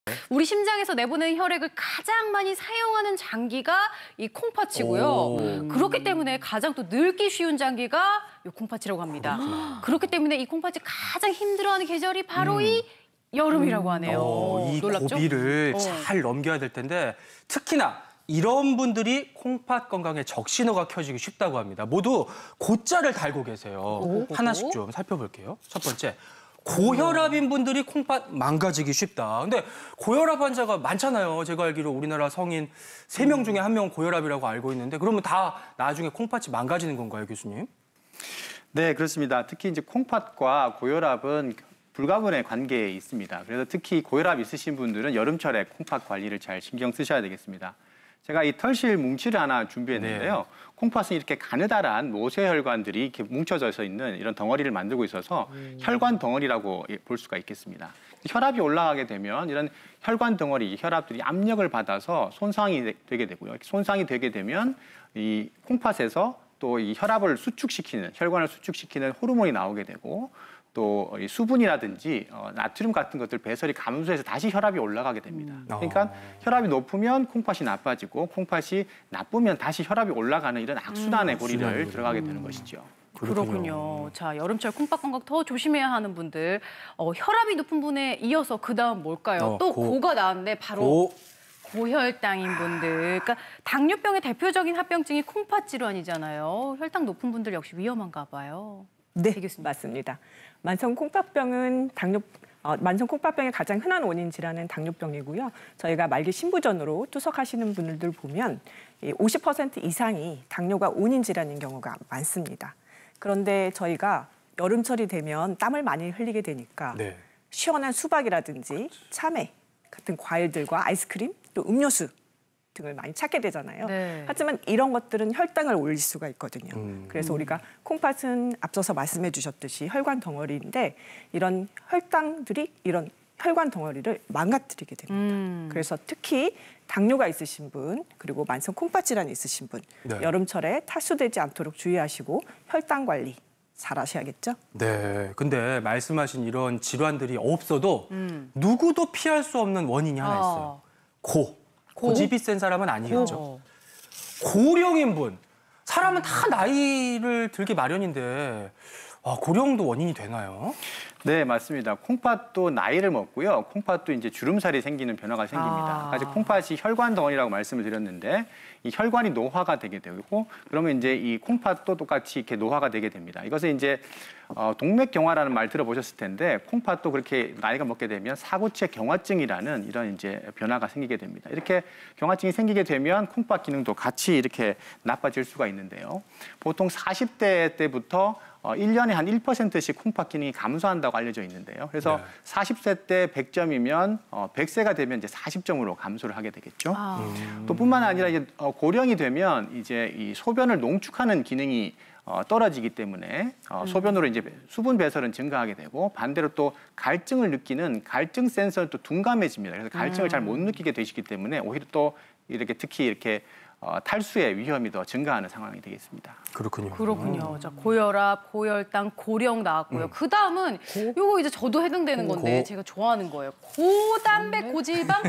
우리 심장에서 내보내는 혈액을 가장 많이 사용하는 장기가 이 콩팥이고요. 그렇기 때문에 가장 또 늙기 쉬운 장기가 이 콩팥이라고 합니다. 그렇기 때문에 이 콩팥이 가장 힘들어하는 계절이 바로 이 여름이라고 하네요. 이 놀랍죠? 고비를 잘 넘겨야 될 텐데 특히나 이런 분들이 콩팥 건강에 적신호가 켜지기 쉽다고 합니다. 모두 고자를 달고 계세요. 하나씩 좀 살펴볼게요. 첫 번째. 고혈압인 분들이 콩팥 망가지기 쉽다. 근데 고혈압 환자가 많잖아요. 제가 알기로 우리나라 성인 3명 중에 1명은 고혈압이라고 알고 있는데 그러면 다 나중에 콩팥이 망가지는 건가요, 교수님? 네, 그렇습니다. 특히 이제 콩팥과 고혈압은 불가분의 관계에 있습니다. 그래서 특히 고혈압 있으신 분들은 여름철에 콩팥 관리를 잘 신경 쓰셔야 되겠습니다. 제가 이 털실 뭉치를 하나 준비했는데요. 네. 콩팥은 이렇게 가느다란 모세혈관들이 이렇게 뭉쳐져서 있는 이런 덩어리를 만들고 있어서 혈관 덩어리라고 볼 수가 있겠습니다. 혈압이 올라가게 되면 이런 혈관 덩어리, 혈압들이 압력을 받아서 손상이 되게 되고요. 손상이 되게 되면 이 콩팥에서 또 이 혈압을 수축시키는, 혈관을 수축시키는 호르몬이 나오게 되고 또 수분이라든지 나트륨 같은 것들 배설이 감소해서 다시 혈압이 올라가게 됩니다. 그러니까 혈압이 높으면 콩팥이 나빠지고 콩팥이 나쁘면 다시 혈압이 올라가는 이런 악순환의 고리를 들어가게 되는 것이죠. 그렇군요. 자, 여름철 콩팥 건강 더 조심해야 하는 분들. 혈압이 높은 분에 이어서 그다음 뭘까요? 또 고가 나왔는데 바로 고혈당인 분들. 그러니까 당뇨병의 대표적인 합병증이 콩팥 질환이잖아요. 혈당 높은 분들 역시 위험한가 봐요. 네, 맞습니다. 만성 콩팥병의 가장 흔한 원인 질환은 당뇨병이고요. 저희가 말기 신부전으로 투석하시는 분들 보면 50% 이상이 당뇨가 원인 질환인 경우가 많습니다. 그런데 저희가 여름철이 되면 땀을 많이 흘리게 되니까 시원한 수박이라든지 참외 같은 과일들과 아이스크림, 또 음료수 등을 많이 찾게 되잖아요. 하지만 이런 것들은 혈당을 올릴 수가 있거든요. 그래서 우리가 콩팥은 앞서서 말씀해 주셨듯이 혈관 덩어리인데 이런 혈당들이 이런 혈관 덩어리를 망가뜨리게 됩니다. 그래서 특히 당뇨가 있으신 분, 그리고 만성 콩팥 질환이 있으신 분, 여름철에 탈수되지 않도록 주의하시고 혈당 관리 잘 하셔야겠죠? 네, 근데 말씀하신 이런 질환들이 없어도 누구도 피할 수 없는 원인이 하나 있어요. 고집이 센 사람은 아니겠죠. 고령인 분, 사람은 다 나이를 들기 마련인데 고령도 원인이 되나요? 네, 맞습니다. 콩팥도 나이를 먹고요. 콩팥도 이제 주름살이 생기는 변화가 생깁니다. 아까 콩팥이 혈관 덩어리라고 말씀을 드렸는데 이 혈관이 노화가 되게 되고 그러면 이제 이 콩팥도 똑같이 이렇게 노화가 되게 됩니다. 이것은 이제 동맥경화라는 말 들어보셨을 텐데 콩팥도 그렇게 나이가 먹게 되면 사고체 경화증이라는 이런 이제 변화가 생기게 됩니다. 이렇게 경화증이 생기게 되면 콩팥 기능도 같이 이렇게 나빠질 수가 있는데요. 보통 40대 때부터 1년에 한 1%씩 콩팥 기능이 감소한다고 알려져 있는데요. 그래서 40세 때 100점이면 100세가 되면 이제 40점으로 감소를 하게 되겠죠. 또 뿐만 아니라 이제 고령이 되면 이제 이 소변을 농축하는 기능이 떨어지기 때문에 소변으로 이제 수분 배설은 증가하게 되고 반대로 또 갈증을 느끼는 갈증 센서는 또 둔감해집니다. 그래서 갈증을 잘 못 느끼게 되시기 때문에 오히려 또 이렇게 특히 이렇게 탈수의 위험이 더 증가하는 상황이 되겠습니다. 그렇군요. 자, 고혈압, 고혈당, 고령 나왔고요. 그 다음은 요거 이제 저도 해당되는 건데 제가 좋아하는 거예요. 고단백, 고지방,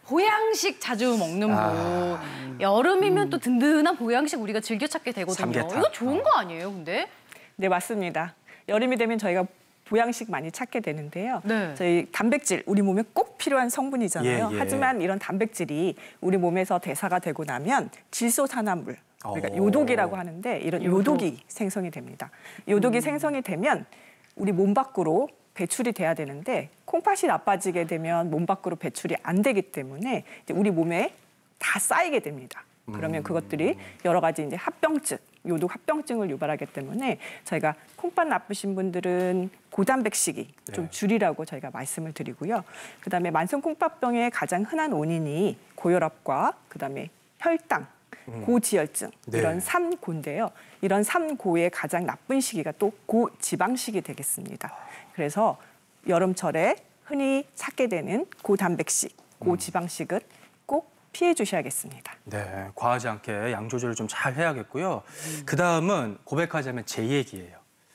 보양식 자주 먹는 분. 여름이면 또 든든한 보양식 우리가 즐겨 찾게 되거든요. 삼계탕. 이거 좋은 거 아니에요, 근데? 네, 맞습니다. 여름이 되면 저희가 보양식 많이 찾게 되는데요. 저희 단백질, 우리 몸에 꼭 필요한 성분이잖아요. 하지만 이런 단백질이 우리 몸에서 대사가 되고 나면 질소산화물, 그러니까 요독이라고 하는데 이런 요독이 생성이 됩니다. 요독이 생성이 되면 우리 몸 밖으로 배출이 돼야 되는데 콩팥이 나빠지게 되면 몸 밖으로 배출이 안 되기 때문에 이제 우리 몸에 다 쌓이게 됩니다. 그러면 그것들이 여러 가지 이제 합병증, 요독 합병증을 유발하기 때문에 저희가 콩팥 나쁘신 분들은 고단백식이 좀 줄이라고 저희가 말씀을 드리고요. 그다음에 만성 콩팥병의 가장 흔한 원인이 고혈압과 그다음에 혈당, 고지혈증 이런 3고인데요. 이런 3고의 가장 나쁜 시기가 또 고지방식이 되겠습니다. 그래서 여름철에 흔히 찾게 되는 고단백식, 고지방식은 꼭 피해 주셔야겠습니다. 네, 과하지 않게 양 조절을 좀 잘 해야겠고요. 그 다음은 고백하자면 제 얘기예요.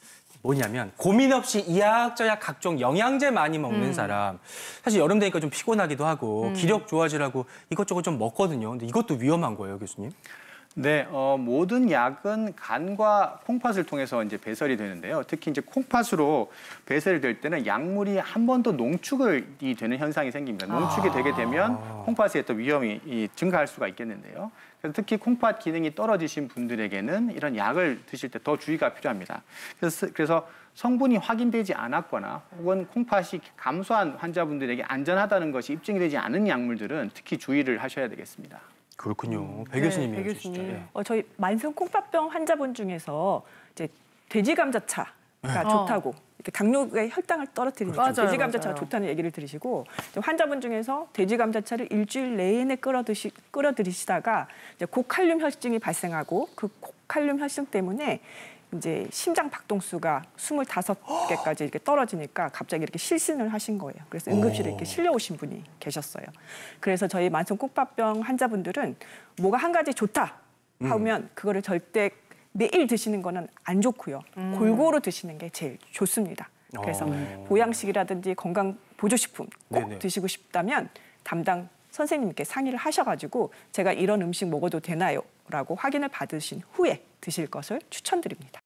뭐냐면 고민 없이 이약저약 각종 영양제 많이 먹는 사람. 사실 여름 되니까 좀 피곤하기도 하고 기력 좋아지라고 이것저것 좀 먹거든요. 근데 이것도 위험한 거예요, 교수님? 네, 모든 약은 간과 콩팥을 통해서 이제 배설이 되는데요. 특히 이제 콩팥으로 배설이 될 때는 약물이 한 번 더 농축이 되는 현상이 생깁니다. 농축이 되게 되면 콩팥의 또 위험이 증가할 수가 있겠는데요. 그래서 특히 콩팥 기능이 떨어지신 분들에게는 이런 약을 드실 때 더 주의가 필요합니다. 그래서 성분이 확인되지 않았거나 혹은 콩팥이 감소한 환자분들에게 안전하다는 것이 입증이 되지 않은 약물들은 특히 주의를 하셔야 되겠습니다. 그렇군요. 배 교수님이 배 해주시죠. 교수님. 네. 저희 만성 콩팥병 환자분 중에서 이제 돼지 감자차가 좋다고 이렇게 당뇨의 혈당을 떨어뜨리니까 맞아요, 돼지 감자차가 맞아요. 좋다는 얘기를 들으시고 환자분 중에서 돼지 감자차를 일주일 내내 끓여드시다가 이제 고칼륨 혈증이 발생하고 그 고칼륨 혈증 때문에 이제 심장 박동수가 25개까지 이렇게 떨어지니까 갑자기 이렇게 실신을 하신 거예요. 그래서 응급실에 이렇게 실려오신 분이 계셨어요. 그래서 저희 만성 콩팥병 환자분들은 뭐가 한 가지 좋다 하면 그거를 절대 매일 드시는 거는 안 좋고요. 골고루 드시는 게 제일 좋습니다. 그래서 보양식이라든지 건강 보조식품 꼭 네네. 드시고 싶다면 담당 선생님께 상의를 하셔가지고 제가 이런 음식 먹어도 되나요? 라고 확인을 받으신 후에 드실 것을 추천드립니다.